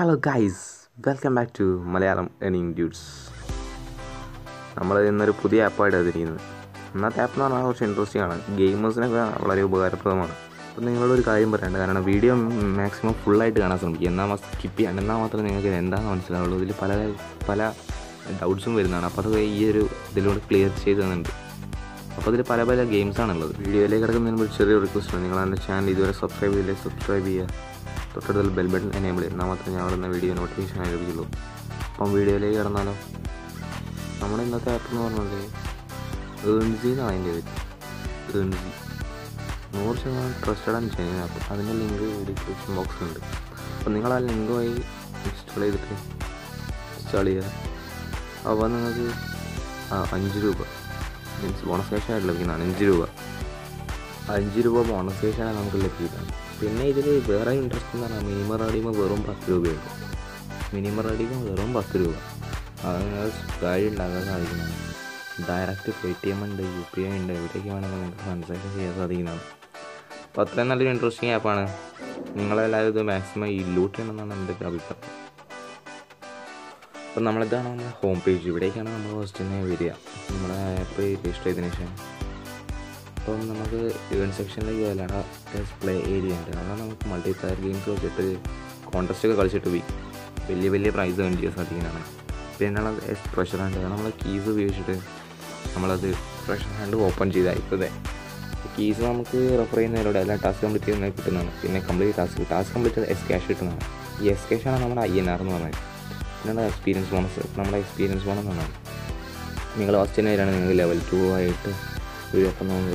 Hello guys, welcome back to Malayalam earning dudes. നമ്മൾ ഇന്നൊരു പുതിയ ആപ്പായിട്ട് എത്തിയിരിക്കുന്നത്. ഇന്നത്തെ ആപ്പ് എന്ന് പറഞ്ഞാൽ കുറച്ച് ഇൻട്രസ്റ്റിംഗ് ആണ്, ഗെയിമേഴ്സിനൊക്കെ വളരെ ഉപകാരപ്രദമാണ്. അപ്പോൾ നിങ്ങളോടൊരു കാര്യം പറയേണ്ട, കാരണം വീഡിയോ മാക്സിമം ഫുള്ളായിട്ട് കാണാൻ ശ്രമിക്കുക. എന്നാൽ സ്കിപ്പ് ചെയ്യാൻ, എന്നാൽ മാത്രമേ നിങ്ങൾക്ക് എന്താണെന്ന് മനസ്സിലാവുള്ളൂ. ഇതിൽ പല ഡൗട്ട്സും വരുന്നതാണ്. അപ്പോൾ അത് ഈ ഒരു ഇതിലൂടെ ക്ലിയർ ചെയ്ത് തന്നിട്ടുണ്ട്. അപ്പോൾ അതിൽ പല ഗെയിംസാണുള്ളത്. വീഡിയോയിലേക്ക് കിടക്കുന്നതിന് മുമ്പ് ചെറിയൊരു റിക്വസ്റ്റ് ആണ്, നിങ്ങൾ എൻ്റെ ചാനൽ ഇതുവരെ സബ്സ്ക്രൈബ് ചെയ്തില്ലേ സബ്സ്ക്രൈബ് ചെയ്യുക, തൊട്ടടുത്തുള്ള ബെൽ ബട്ടൺ എനേബിൾ ചെയ്ത്, എന്നാൽ മാത്രമേ ഞാൻ വരുന്ന വീഡിയോ നോട്ടിഫിക്കേഷൻ ലഭിക്കുള്ളൂ. അപ്പം വീഡിയോയിലേക്ക് കിടന്നാലോ. നമ്മുടെ ഇന്നത്തെ ആപ്പ് എന്ന് പറഞ്ഞത് ഏൺസി എന്നാണ് അതിൻ്റെ പേര്. ഏൺസി 100% ട്രസ്റ്റഡ് ആൻഡ് ജെന്യുവൻ ആപ്പ്. അതിൻ്റെ ലിങ്ക് ഡിസ്ക്രിപ്ഷൻ ബോക്സിലുണ്ട്. അപ്പോൾ നിങ്ങൾ ആ ലിങ്ക് വഴി ഇൻസ്റ്റാൾ ചെയ്യുക. അപ്പോൾ നിങ്ങൾക്ക് 5 രൂപ മീൻസ് ബോണസ് ക്യാഷായിട്ട് ലഭിക്കുന്നതാണ്. 5 രൂപ ബോണസ് ക്യാഷാണ് നമുക്ക് ലഭിക്കുന്നത്. പിന്നെ ഇതിൽ വേറെ ഇൻട്രസ്റ്റ് എന്ന് പറഞ്ഞാൽ മിനിമം റെഡീമ് വെറും 10 രൂപയുണ്ട്. മിനിമം റെഡീമ് വെറും 10 രൂപ. അത് നിങ്ങൾ കാര്യം ഉണ്ടാക്കാൻ സാധിക്കുന്നതാണ്. ഡയറക്റ്റ് PayTM ഉണ്ട്, UPI ഉണ്ട്, എവിടേക്ക് വേണമെങ്കിൽ നിങ്ങൾക്ക് ട്രാൻസാക്ഷൻ ചെയ്യാൻ സാധിക്കുന്നതാണ്. അപ്പോൾ അത്രയും നല്ലൊരു ഇൻട്രസ്റ്റിംഗ് ആപ്പാണ്. നിങ്ങളെല്ലാവരും ഇത് മാക്സിമം ലൂട്ട് ചെയ്യണമെന്നാണ് എൻ്റെ അഭിപ്രായം. അപ്പോൾ നമ്മളിതാണ് നമ്മുടെ ഹോം പേജ്. ഇവിടേക്കാണ് നമ്മൾ ഫസ്റ്റ് തന്നെ വരിക, നമ്മുടെ ആപ്പ് രജിസ്റ്റർ ചെയ്തതിന് ശേഷം. അപ്പം നമുക്ക് ഇവൻറ്റ് സെക്ഷനിലേക്ക് പോയാലാണ് ഡിസ്പ്ലേ ഏരിയ ഉണ്ട്. അവിടെ നമുക്ക് മൾട്ടിപ്ലെയർ ഗെയിംസ് വെച്ചിട്ട് കോൺടെസ്റ്റൊക്കെ കളിച്ചിട്ട് പോയി വലിയ പ്രൈസ് ഏൺ ചെയ്യാൻ സാധിക്കുന്നതാണ്. പിന്നെ പ്രഷർ ഹാൻഡ്, നമ്മൾ കീസ് ഉപയോഗിച്ചിട്ട് നമ്മളത് പ്രഷർ ഹാൻഡ് ഓപ്പൺ ചെയ്തായിപ്പോഴേ കീസ് നമുക്ക് റെഫർ ചെയ്യുന്നതിലൂടെ എല്ലാ ടാസ്ക് കംപ്ലീറ്റ് ചെയ്യുന്നത് കിട്ടുന്നതാണ്. പിന്നെ ടാസ്ക് കംപ്ലീറ്റ് ക്യാഷ് കിട്ടുന്നതാണ്. ഈ ക്യാഷാണ് നമ്മുടെ INR എന്ന് പറഞ്ഞത്. പിന്നെ എക്സ്പീരിയൻസ് ബോണസ്, നമ്മുടെ എക്സ്പീരിയൻസ് ബോണസ് എന്നാണ്. നിങ്ങൾ ഫസ്റ്റ് തന്നെ വരികയാണെങ്കിൽ നിങ്ങൾക്ക് ലെവൽ 2 ആയിട്ട് അപ്പം നമുക്ക്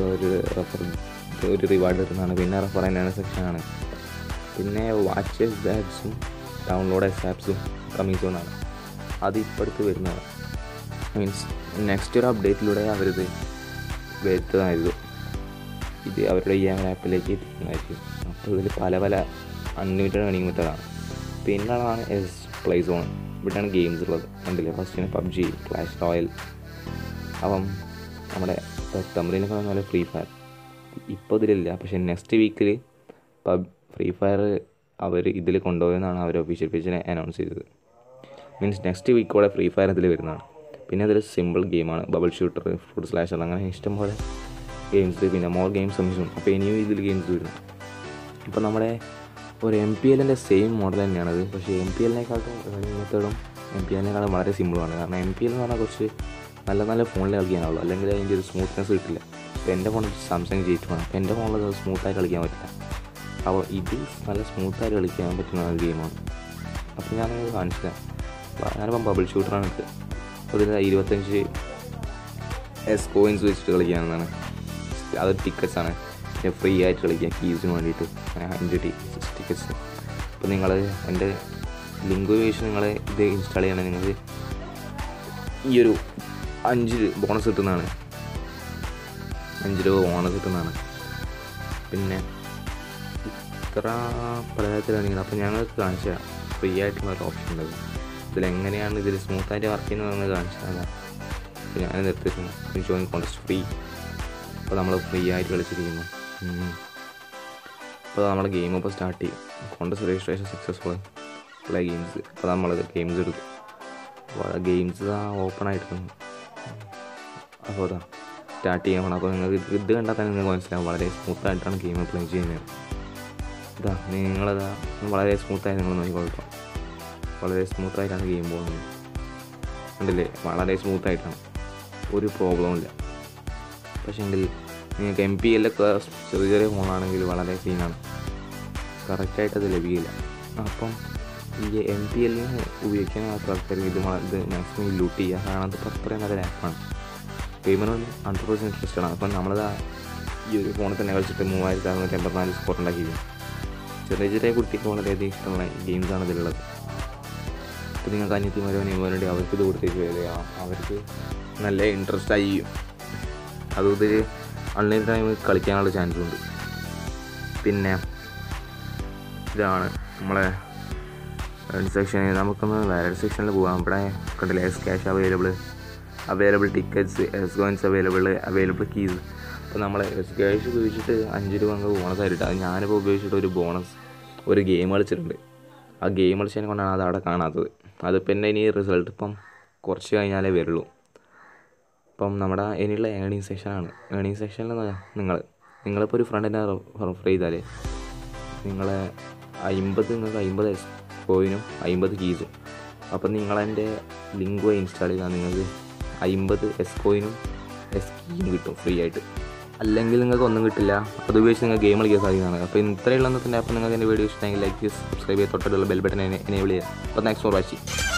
ഒരു റിവാർഡ് കിട്ടുന്നതാണ്. പിന്നെ റെഫർ ചെയ്യുന്ന സെക്ഷനാണ്. പിന്നെ വാച്ച് ആപ്സും ഡൗൺലോഡ് ആപ്സും കമ്മിങ് സോണാണ്. അത് ഇപ്പോഴത്തെ വരുന്നതാണ്. മീൻസ് നെക്സ്റ്റ് ഒരു അപ്ഡേറ്റിലൂടെ അവരിത് വരുത്തുന്നതായിരുന്നു. ഇത് അവരുടെ ഈ ആപ്പിലേക്ക് എത്തിക്കുന്നതായിരിക്കും. അപ്പോൾ ഇതിൽ പല അൺലിമിറ്റഡ് ഏണിംഗ് മെത്തേഡാണ്. പിന്നുള്ളതാണ് പ്ലേ സോൺ. ഇവിടെയാണ് ഗെയിംസ് ഉള്ളത്. കണ്ടില്ലേ, ഫസ്റ്റിന് PUBG, ക്ലാഷ് റോയൽ. അപ്പം നമ്മുടെ തമിഴിനൊക്കെ നല്ല ഫ്രീ ഫയർ ഇപ്പോൾ ഇതിലില്ല. പക്ഷേ നെക്സ്റ്റ് വീക്കിൽ ഫ്രീ ഫയർ അവർ ഇതിൽ കൊണ്ടുപോയെന്നാണ് അവർ ഒഫീഷ്യൽ പേജിൽ അനൗൺസ് ചെയ്തത്. മീൻസ് നെക്സ്റ്റ് വീക്കോടെ ഫ്രീ ഫയർ ഇതിൽ വരുന്നതാണ്. പിന്നെ അതൊരു സിമ്പിൾ ഗെയിമാണ്, ബബിൾ ഷൂട്ടർ, ഫ്രൂട്ട് സ്ലാഷർ, അങ്ങനെ ഇഷ്ടംപോലെ ഗെയിംസ്. പിന്നെ മോർ ഗെയിംസ് കമ്മീഷൻ. അപ്പോൾ ഇനിയും ഇതിൽ ഗെയിംസ് വരുന്നു. ഇപ്പോൾ നമ്മുടെ ഒരു MPL സെയിം മോഡൽ തന്നെയാണത്. പക്ഷേ MPL-നേക്കാളും മെത്തേഡും MPL-നേക്കാളും വളരെ സിമ്പിളാണ്. കാരണം MPL എന്ന് പറഞ്ഞാൽ കുറച്ച് നല്ല ഫോണിൽ കളിക്കാനുള്ളൂ, അല്ലെങ്കിൽ അതിൻ്റെ ഒരു സ്മൂത്ത്നെസ് കിട്ടില്ല. അപ്പോൾ എൻ്റെ ഫോൺ സാംസങ് J2 ആണ്. അപ്പോൾ എൻ്റെ ഫോണിൽ അത് സ്മൂത്തായി കളിക്കാൻ പറ്റില്ല. അപ്പോൾ ഇത് നല്ല സ്മൂത്തായിട്ട് കളിക്കാൻ പറ്റുന്ന ഒരു ഗെയിമാണ്. അപ്പോൾ ഞാനത് കാണിച്ചില്ല. ഞാനിപ്പം ബബിൾ ഷൂട്ടറാണ് എടുത്തത്. അപ്പോൾ ഇതിൽ 25 കോയിൻസ് വെച്ചിട്ട് കളിക്കാവുന്നതാണ്. അത് ടിക്കറ്റ്സാണ്. പിന്നെ ഫ്രീ ആയിട്ട് കളിക്കുക കീസിന് വേണ്ടിയിട്ട്. അങ്ങനെ 5 ടിക്കറ്റ്സ്. അപ്പോൾ നിങ്ങൾ എൻ്റെ ലിങ്ക് ഉപയോഗിച്ച് നിങ്ങൾ ഇത് ഇൻസ്റ്റാൾ ചെയ്യണമെങ്കിൽ നിങ്ങൾക്ക് ഈ ഒരു 5 ബോണസ് കിട്ടുന്നതാണ്. 5 രൂപ ബോണസ് കിട്ടുന്നതാണ്. പിന്നെ ഇത്ര പലതരത്തിലാണെങ്കിൽ അപ്പോൾ ഞങ്ങൾക്ക് കാണിച്ചു തരാം. ഫ്രീ ആയിട്ടുള്ള ഒരു ഓപ്ഷൻ ഉള്ളത്. ഇതിലെങ്ങനെയാണ് ഇതിൽ സ്മൂത്തായിട്ട് വർക്ക് ചെയ്യുന്നതെന്ന് കാണിച്ചു തരാം. അപ്പോൾ ഞാൻ നിർത്തിയിട്ടുണ്ട്. Join contest free. അപ്പോൾ നമ്മൾ ഫ്രീ ആയിട്ട് കളിച്ചിരിക്കുന്നു. അപ്പോൾ നമ്മുടെ ഗെയിം ഇപ്പോൾ സ്റ്റാർട്ട് ചെയ്യും. Contest registration successful. Play games. അപ്പോൾ നമ്മളത് ഗെയിംസ് എടുക്കും. അപ്പോൾ ഗെയിംസ് ഓപ്പൺ ആയിട്ടുണ്ട്. അപ്പോൾ അതാ സ്റ്റാർട്ട് ചെയ്യാൻ പോകണം. അപ്പോൾ നിങ്ങൾക്ക് ഇത് കണ്ടാൽ തന്നെ നിങ്ങൾക്ക് മനസ്സിലാവും വളരെ സ്മൂത്തായിട്ടാണ് ഗെയിം പ്ലേ ചെയ്യുന്നത്. ഇതാ നിങ്ങളതാ വളരെ സ്മൂത്തായി നിങ്ങൾ നോക്കിക്കൊള്ളണം. വളരെ സ്മൂത്തായിട്ടാണ് ഗെയിം പോകുന്നത്. കണ്ടില്ലേ, വളരെ സ്മൂത്തായിട്ടാണ്, ഒരു പ്രോബ്ലവും ഇല്ല. പക്ഷേ എങ്കിൽ നിങ്ങൾക്ക് MPL-ഒക്കെ ചെറിയ ഫോണാണെങ്കിൽ വളരെ സീനാണ്, കറക്റ്റായിട്ട് അത് ലഭിക്കില്ല. അപ്പം ഈ MPL-ന് ഉപയോഗിക്കാൻ ആൾക്കാർക്ക് ഇത് മാക്സിമം ലൂട്ട് ചെയ്യുക. കാരണം അത് അത്രയും നല്ലൊരു ആപ്പാണ്. ഗെയിമിനോട് 100% ഇൻട്രസ്റ്റഡ് ആണ്. അപ്പം നമ്മളത് ഈ ഒരു ഫോണിൽ തന്നെ കളിച്ചിട്ട് 3684 സ്കോർ ഉണ്ടാക്കിയിരുന്നു. ചെറിയ കുട്ടിക്ക് വളരെയധികം ഇഷ്ടമുള്ള ഗെയിംസാണ് ഇതിലുള്ളത്. അപ്പോൾ നിങ്ങൾക്ക് അനിയത്തിമാരോ വേണ്ടി അവർക്ക് ഇത് കൊടുത്തേക്ക് വരിക, അവർക്ക് നല്ല ഇൻട്രസ്റ്റായി അതും ഇതിൽ അൺലിമിറ്റഡ് ടൈം കളിക്കാനുള്ള ചാൻസും ഉണ്ട്. പിന്നെ ഇതാണ് നമ്മളെ സെക്ഷനിൽ. നമുക്കൊന്ന് വേറെ സെക്ഷനിൽ പോകാം. ഇവിടെ കണ്ടില്ലേ, cash available tickets, coins available keys. അപ്പോൾ നമ്മൾ ക്യാഷ് ഉപയോഗിച്ചിട്ട് 5 രൂപ നമുക്ക് ബോണസ് ആയിട്ട്. അത് ഞാനിപ്പോൾ ഉപയോഗിച്ചിട്ട് ഒരു ഗെയിം കളിച്ചിട്ടുണ്ട്. ആ ഗെയിം കളിച്ചതിനെ കൊണ്ടാണ് അത് അവിടെ കാണാത്തത്. അതിപ്പോൾ എൻ്റെ ഇനി റിസൾട്ട് ഇപ്പം കുറച്ച് കഴിഞ്ഞാലേ വരുള്ളൂ. ഇപ്പം നമ്മുടെ ഇനിയുള്ള ഏണിംഗ് സെക്ഷനാണ്. ഏണിംഗ് സെക്ഷനിൽ നിങ്ങളിപ്പോൾ ഒരു ഫ്രണ്ടിനെ റെഫർ ചെയ്താൽ നിങ്ങൾക്ക് 50 എസ് കോയിനും 50 കീസും. അപ്പം നിങ്ങളതിൻ്റെ ലിങ്ക് വഴി ഇൻസ്റ്റാൾ ചെയ്താൽ നിങ്ങൾക്ക് 50 എസ് കോയിനും എസ് കീയും കിട്ടും ഫ്രീ ആയിട്ട്. അല്ലെങ്കിൽ നിങ്ങൾക്ക് ഒന്നും കിട്ടില്ല. അത് ഉപയോഗിച്ച് നിങ്ങൾക്ക് ഗെയിം കളിക്കാൻ സാധിക്കുന്നതാണ്. അപ്പോൾ ഇത്രയുള്ള തന്നെ. അപ്പോൾ നിങ്ങൾക്ക് എൻ്റെ വീഡിയോ ഇഷ്ടമെങ്കിൽ ലൈക്ക് ചെയ്ത് സബ്സ്ക്രൈബ് ചെയ്ത് തൊട്ടടുത്തുള്ള ബെൽ ബട്ടൺ എനേബിൾ ചെയ്യുക. അപ്പോൾ താങ്ക്സ് ഫോർ വാച്ചിങ്.